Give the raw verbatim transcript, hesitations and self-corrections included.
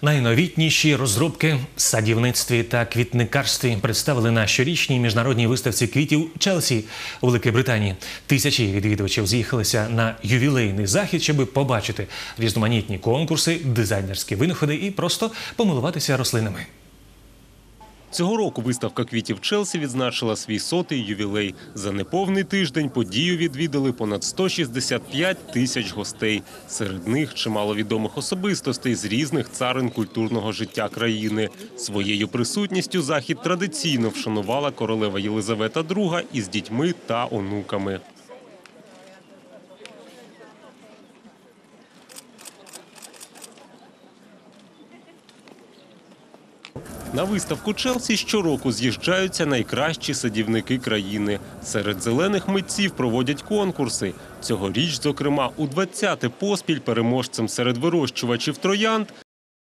Найновітніші розробки в садівництві та квітникарстві представили на щорічній міжнародній виставці квітів Челсі у Великій Британії. Тисячі відвідувачів з'їхалися на ювілейний захід, щоб побачити різноманітні конкурси, дизайнерські винаходи і просто помилуватися рослинами. Цього року виставка квітів Челсі відзначила свій сотий ювілей. За неповний тиждень подію відвідали понад сто шістдесят п'ять тисяч гостей. Серед них чимало відомих особистостей з різних царин культурного життя країни. Своєю присутністю захід традиційно вшанувала королева Єлизавета друга із дітьми та онуками. На виставку Челсі щороку з'їжджаються найкращі садівники країни. Серед зелених митців проводять конкурси. Цьогоріч, зокрема, у двадцяте поспіль переможцем серед вирощувачів троянд